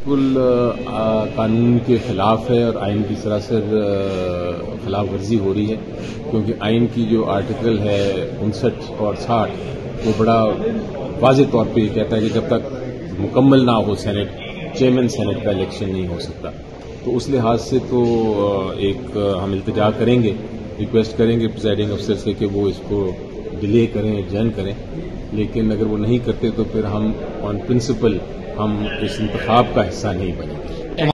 बिल्कुल कानून के खिलाफ है और आइन की सरासर खिलाफ वर्जी हो रही है, क्योंकि आइन की जो आर्टिकल है 59 और 60 वो बड़ा वाज़ेह तौर पे कहता है कि जब तक मुकम्मल ना हो सेनेट, चेयरमैन सेनेट का इलेक्शन नहीं हो सकता। तो उस लिहाज से तो एक हम इल्तिजा करेंगे, रिक्वेस्ट करेंगे प्रिजाइडिंग अफसर से कि वो इसको डिले करें, एडजर्न करें, लेकिन अगर वो नहीं करते तो फिर हम ऑन प्रिंसिपल हम इस इंतखाब का हिस्सा नहीं बनेंगे।